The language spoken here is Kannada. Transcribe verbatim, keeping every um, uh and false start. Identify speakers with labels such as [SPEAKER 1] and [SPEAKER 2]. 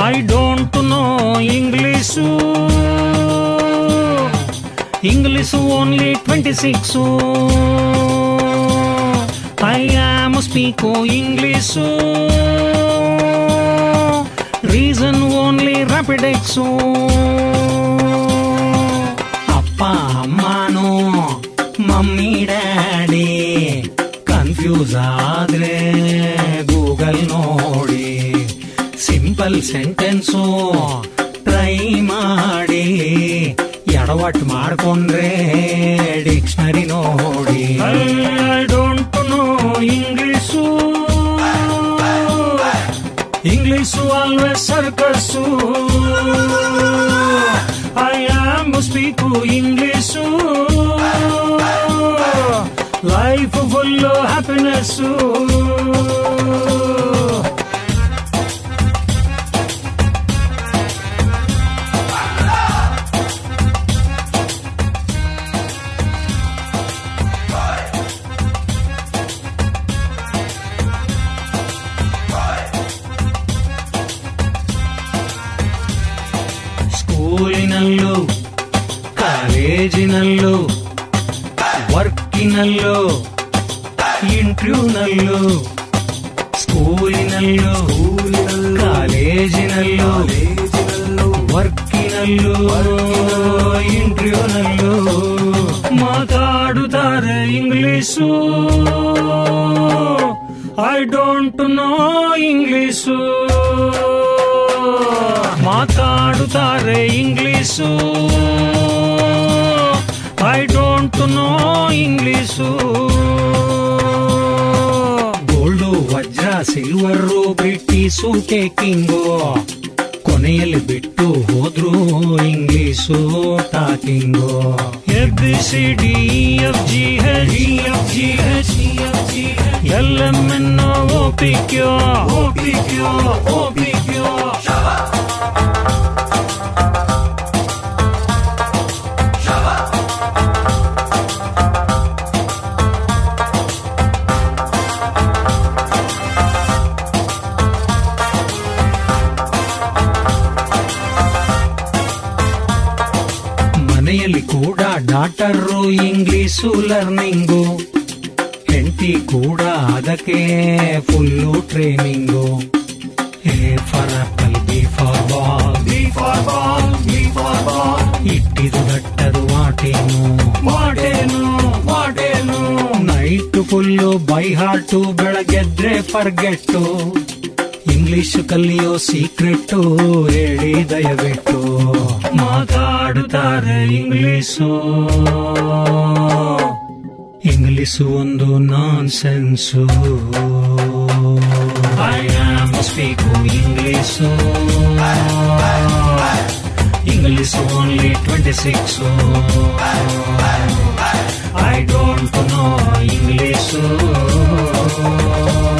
[SPEAKER 1] I don't know English. English only twenty-six. I am speak English. Reason only Rapidex. Appa ammano mummy daddy confuse ಆದ್ರೆ ಗೂಗಲ್ ನೋಡಿ ಸಿಂಪಲ್ ಸೆಂಟೆನ್ಸು ಟ್ರೈ ಮಾಡಿ ಎಡವಟ್ ಮಾಡ್ಕೊಂಡ್ರೆ ಡಿಕ್ಷನರಿ ನೋಡಿ. I don't know English, English always circus. I am speak English, life full happiness. ಸ್ಕೂಲಿನಲ್ಲೂ ಕಾಲೇಜಿನಲ್ಲೂ ವರ್ಕಿನಲ್ಲೂ ಇಂಟರ್ವ್ಯೂನಲ್ಲೂ, ಸ್ಕೂಲಿನಲ್ಲೂ ಕಾಲೇಜಿನಲ್ಲೂ ವರ್ಕಿನಲ್ಲೂ ಇಂಟರ್ವ್ಯೂನಲ್ಲೂ ಮಾತಾಡುತ್ತಾರೆ English. I don't know English, ಮಾತಾಡುತ್ತಾರೆ English. I don't know English. Gold ವಜ್ರ ಸಿಲ್ವರು ಬ್ರಿಟಿಷು ಟೇಕಿಂಗು, ಕೊನೆಯಲ್ಲಿ ಬಿಟ್ಟು ಹೋದ್ರು English talking. A B C D F G H F G H L M N O P Q O P Q O P Q. ಮನೆಯಲ್ಲಿ ಕೂಡ ಡಾಕ್ಟರು ಇಂಗ್ಲಿಷು ಲರ್ನಿಂಗು, ಹೆಂಡತಿ ಕೂಡ ಅದಕ್ಕೆ full training. A for apple, B for ball, B for ball, B for ball. ಇಟ್ಟಿದು ಗಟ್ಟದು ವಾಟೇನು ವಾಟೇನು ವಾಟೇನು. ನೈಟ್ ಫುಲ್ಲು ಬೈ ಹಾರ್ಟು, ಬೆಳಗ್ಗೆದ್ರೆ ಫರ್ಗೆಟ್ಟು. ಇಂಗ್ಲಿಷ್ ಕಲಿಯೋ ಸೀಕ್ರೆಟ್ಟು ಹೇಳಿ ದಯವಿಟ್ಟು. ಮಾತಾಡುತ್ತಾರೆ ಇಂಗ್ಲಿಷು, ಇಂಗ್ಲಿಷು ಒಂದು nonsense. I am speak English, English only twenty six. I don't know English.